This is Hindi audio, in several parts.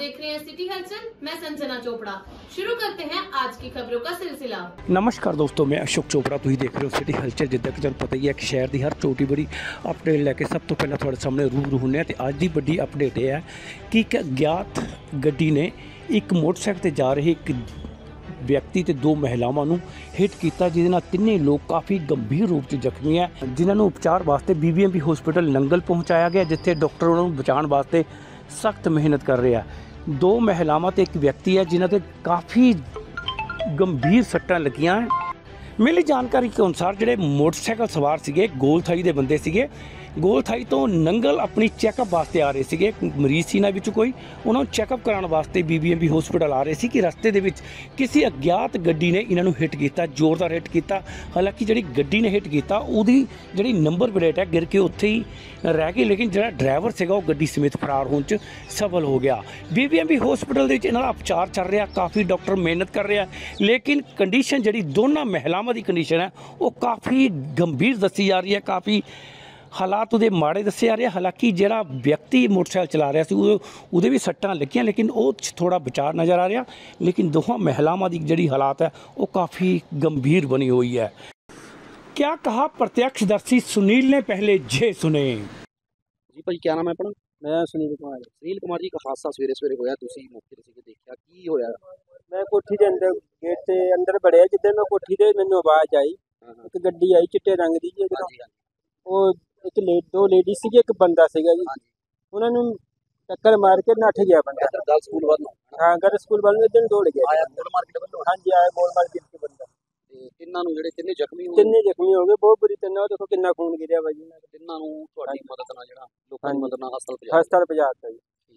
देख रहे हैं सिटी हलचल। मैं संजना चोपड़ा। शुरू करते हैं आज की खबरों का सिलसिला। नमस्कार दोस्तों, मैं अशोक चोपड़ा। तुम देख रहे हो सिटी हलचल। जिद्दां कि तुहानूं पता ही है कि शहर की हर छोटी बड़ी अपडेट लैके सब तो पहले तुहाडे सामने रूबरू होने हैं। तो अज की बड़ी अपडेट यह है कि एक अज्ञात गड्डी ने एक मोटरसाइकिल ते जा रहे एक व्यक्ति ते दो महिलावां नूं हिट किया, जिहदे नाल तिन्ने लोग काफ़ी गंभीर रूप से जख्मी है, जिन्होंने उपचार वास्ते BBMP हॉस्पिटल नंगल पहुँचाया गया, जिथे डॉक्टर उन्होंने बचाने वास्ते सख्त मेहनत कर रहे हैं। दो महिलावां ते एक व्यक्ति है जिन्होंने काफ़ी गंभीर सट्टां लगियां हैं। मिली जानकारी के अनुसार ਜਿਹੜੇ मोटरसाइकिल सवार ਸੀਗੇ गोलथाई ਦੇ ਬੰਦੇ ਸੀਗੇ। गोलथाई तो नंगल अपनी चैकअप वास्ते आ रहे ਸੀਗੇ। मरीज ਸੀ ਇਹਨਾਂ ਵਿੱਚੋਂ ਕੋਈ, ਉਹਨਾਂ ਨੂੰ ਚੈੱਕਅਪ ਕਰਾਉਣ ਵਾਸਤੇ BBMP ਹਸਪੀਟਲ ਆ ਰਹੇ ਸੀ ਕਿ ਰਸਤੇ ਦੇ ਵਿੱਚ ਕਿਸੇ ਅਗਿਆਤ ਗੱਡੀ ਨੇ ਇਹਨਾਂ ਨੂੰ ਹਿੱਟ ਕੀਤਾ, ਜ਼ੋਰਦਾਰ ਹਿੱਟ ਕੀਤਾ। ਹਾਲਾਂਕਿ ਜਿਹੜੀ ਗੱਡੀ ਨੇ ਹਿੱਟ ਕੀਤਾ ਉਹਦੀ ਜਿਹੜੀ ਨੰਬਰ ਪਲੇਟ ਹੈ ਗਿਰ ਕੇ ਉੱਥੇ ਹੀ ਰਹਿ ਗਈ, ਲੇਕਿਨ ਜਿਹੜਾ ਡਰਾਈਵਰ ਸੀਗਾ ਉਹ ਗੱਡੀ ਸਮੇਤ ਫਰਾਰ ਹੋਣ 'ਚ ਸਫਲ ਹੋ ਗਿਆ। BBMP ਹਸਪੀਟਲ ਦੇ ਵਿੱਚ ਇਹਨਾਂ ਦਾ ਉਪਚਾਰ ਚੱਲ ਰਿਹਾ, ਕਾफ़ी ਡਾਕਟਰ ਮਿਹਨਤ ਕਰ ਰਿਹਾ, ਲੇਕਿਨ ਕੰਡੀਸ਼ਨ ਜਿਹੜੀ ਦੋਨਾਂ महिलावां की कंडीशन है वो काफ़ी गंभीर दसी जा रही है, काफ़ी हालात उहदे माड़े दसे जा रहे हैं। हालांकि जिहड़ा व्यक्ति मोटरसाइकिल चला रहा सी उहदे भी सट्टां लगियां, लेकिन वो थोड़ा बचाव नज़र आ रहा, लेकिन दोवां महिलावां की जिहड़ी हालात है वो काफ़ी गंभीर बनी हुई है। क्या कहा प्रत्यक्षदर्शी सुनील ने, पहले जे सुने। जी भाई, क्या नाम है अपना? मैं सुनील कुमार। सुनील कुमार जी, एक हादसा सवेरे सवेरे होया, तुसीं मौके ते सीगे, देखिया की होया? मैं कोठी के अंदर गेट से अंदर बढ़िया, जिधर मैं कोठी से मैंने आवाज आई, एक गड्डी आई चिट्टे रंग दी जी। वो एक दो लेडी सी, एक बंदा सीगा जी। उन्होंने टक्कर मार के नठ गया बंदा। गल स्कूल वालों? हाँ, घर स्कूल वालों इधर दौड़ गया। आया गोल मार्केट वालों? हाँ जी, आया गोल मार्केट के बंदा। तिन्नां नूं जिहड़े तिन्ने जख्मी होए? तिन्ने जख्मी हो गए, बहुत बुरी तरह। देखो कितना खून गिरिया भाई। तिन्नां नूं तुहाडी मदद नाल जिहड़ा लोकां दी मदद नाल हस्पताल पहुंचाता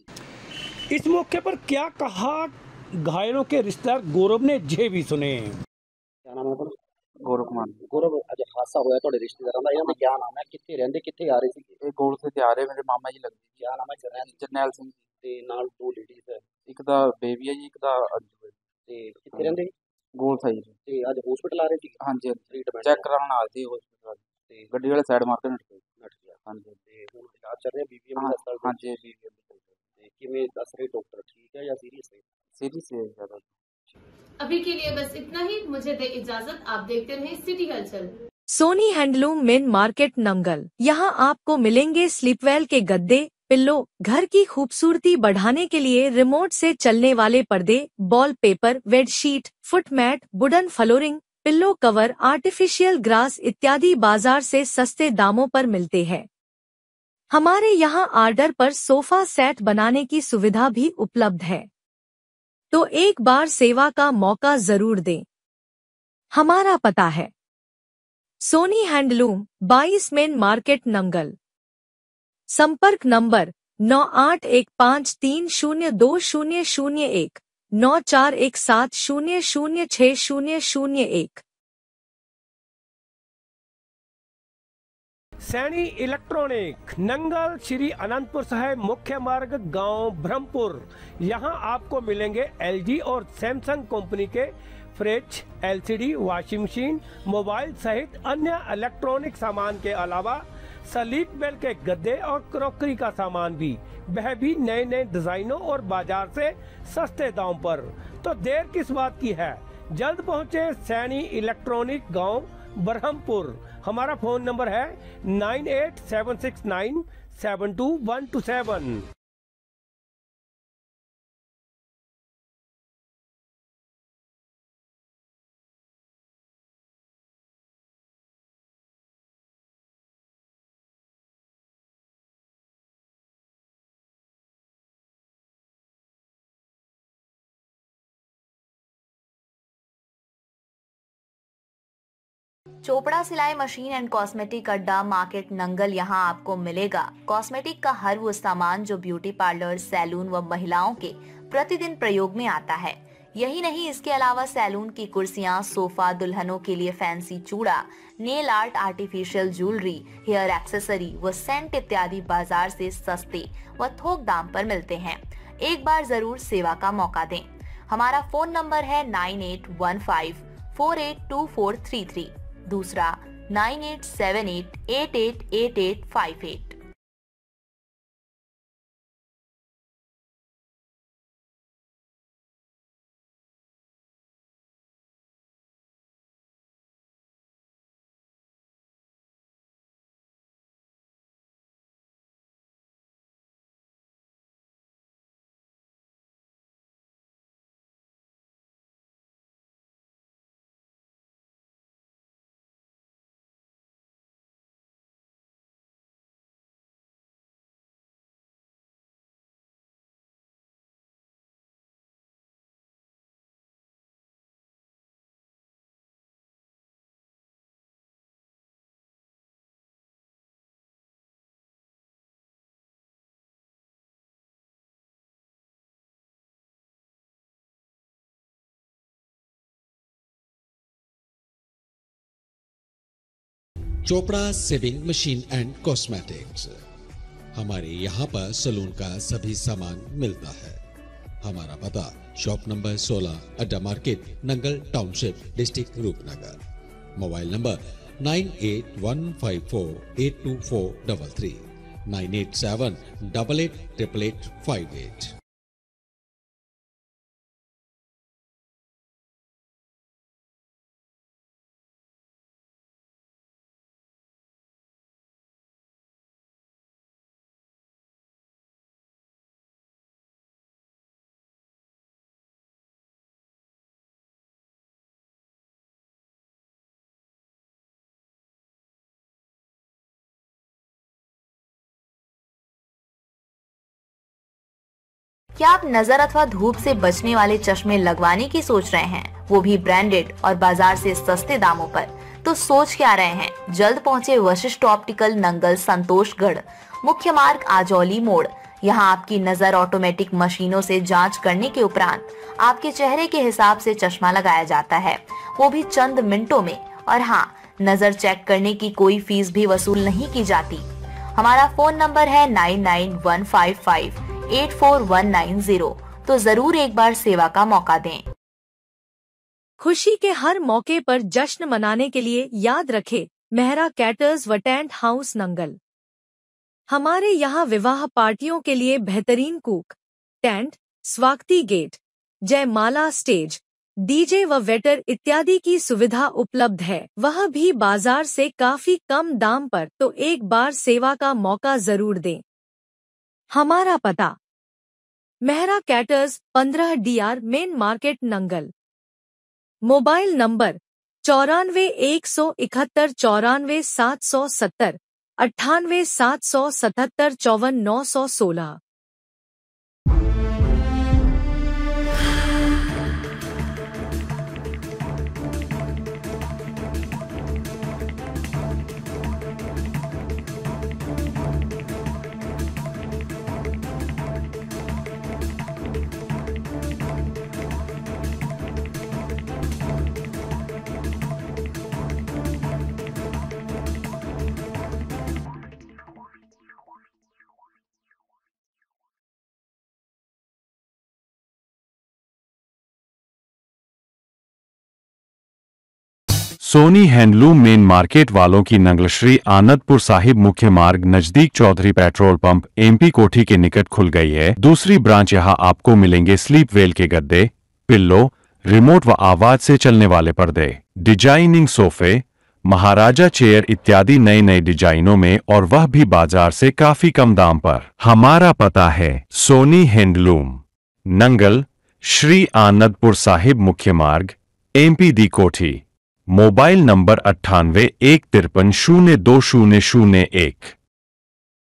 जी। इस मौके पर क्या कहा घायलों के रिश्तेदार गौरव ने, जे भी सुने। क्या नाम है अपना? गौरव कुमार। गौरव, अज हादसा होया तुहाडे रिश्तेदारां दा, इन्हां दा क्या नाम है, कित्थे रहिंदे, कित्थे आ रहे सीगे? ये गोल से तैयार है, मेरे मामा जी लगदे। क्या नाम है? जरनैल सिंह ते नाल दो लेडीज है, एक दा बेबी है जी, एक दा अंजू है। ते कित्थे रहिंदे? गोल थाई जी। ते अज हॉस्पिटल आ रहे सीगे? हाँ जी, ट्रीटमेंट चेक कराने आए थे हॉस्पिटल। ते गड्डी वाले साइड मार के नट गया। हाँ जी। ते हुण इलाज चल रहा BBMP हस्पताल? हाँ जी, BBMP। ते किवें दस रहे डॉक्टर, ठीक है या सीरियस है? सीरीज से ज्यादा। अभी के लिए बस इतना ही, मुझे दे इजाजत। आप देखते रहें city Halchal. Soni handloom main market Nangal. यहाँ आपको मिलेंगे स्लीपवेल के गद्दे, पिल्लो, घर की खूबसूरती बढ़ाने के लिए रिमोट से चलने वाले पर्दे, wallpaper, bedsheet, foot mat, wooden flooring, pillow cover, artificial grass इत्यादि बाजार से सस्ते दामों पर मिलते हैं। हमारे यहाँ ऑर्डर पर सोफा सेट बनाने की सुविधा भी उपलब्ध है, तो एक बार सेवा का मौका जरूर दें। हमारा पता है Soni handloom 22 main market Nangal. संपर्क नंबर 9815302001 9417006001। सैनी इलेक्ट्रॉनिक नंगल श्री अनंतपुर साहिब मुख्य मार्ग गांव ब्रह्मपुर। यहां आपको मिलेंगे LG और सैमसंग कंपनी के fridge, LCD, washing machine, mobile सहित अन्य इलेक्ट्रॉनिक सामान के अलावा स्लीप वेल के गद्दे और क्रॉकरी का सामान भी, वह भी नए नए डिजाइनों और बाजार से सस्ते दाम पर। तो देर किस बात की है, जल्द पहुंचे सैनी इलेक्ट्रॉनिक गांव ब्रह्मपुर। हमारा फोन नंबर है 9876972127। चोपड़ा सिलाई machine and cosmetic Adda market Nangal. यहाँ आपको मिलेगा कॉस्मेटिक का हर वो सामान जो ब्यूटी पार्लर, सैलून व महिलाओं के प्रतिदिन प्रयोग में आता है। यही नहीं, इसके अलावा सैलून की कुर्सियाँ, सोफा, दुल्हनों के लिए फैंसी चूड़ा, nail art, artificial jewellery, hair accessory व सेंट इत्यादि बाजार से सस्ते व थोक दाम पर मिलते हैं। एक बार जरूर सेवा का मौका दें। हमारा फोन नंबर है 9815482433, दूसरा 9878888858। Chopra sewing machine and cosmetics. हमारे यहाँ पर सलून का सभी सामान मिलता है। हमारा पता shop number 16 Adda market Nangal township district Rupnagar. Mobile number 9815482433 9878888858। क्या आप नजर अथवा धूप से बचने वाले चश्मे लगवाने की सोच रहे हैं, वो भी ब्रांडेड और बाजार से सस्ते दामों पर? तो सोच क्या रहे हैं, जल्द पहुंचे वशिष्ठ ऑप्टिकल नंगल संतोषगढ़, मुख्य मार्ग आजौली मोड़। यहाँ आपकी नजर ऑटोमेटिक मशीनों से जांच करने के उपरांत आपके चेहरे के हिसाब से चश्मा लगाया जाता है, वो भी चंद मिनटों में। और हाँ, नजर चेक करने की कोई फीस भी वसूल नहीं की जाती। हमारा फोन नंबर है 9915584190। तो जरूर एक बार सेवा का मौका दें। खुशी के हर मौके पर जश्न मनाने के लिए याद रखें मेहरा कैटर्स व टेंट हाउस नंगल। हमारे यहाँ विवाह पार्टियों के लिए बेहतरीन कुक, टेंट, स्वागती गेट, जयमाला स्टेज, डीजे व वेटर इत्यादि की सुविधा उपलब्ध है, वह भी बाजार से काफी कम दाम पर। तो एक बार सेवा का मौका जरूर दें। हमारा पता Mehra caterers 15 DR main market Nangal. Mobile number 94 171 94 770 98 777 54 916। Soni handloom main market वालों की नंगल श्री आनंदपुर साहिब मुख्य मार्ग नजदीक चौधरी पेट्रोल पंप MP कोठी के निकट खुल गई है। दूसरी ब्रांच यहाँ आपको मिलेंगे स्लीप वेल के गद्दे, पिल्लो, रिमोट व आवाज से चलने वाले पर्दे, डिजाइनिंग सोफे, महाराजा चेयर इत्यादि नए नए डिजाइनों में, और वह भी बाजार से काफी कम दाम पर। हमारा पता है सोनी हैंडलूम नंगल श्री आनंदपुर साहिब मुख्य मार्ग MP दी कोठी। Mobile number 98 153 02001।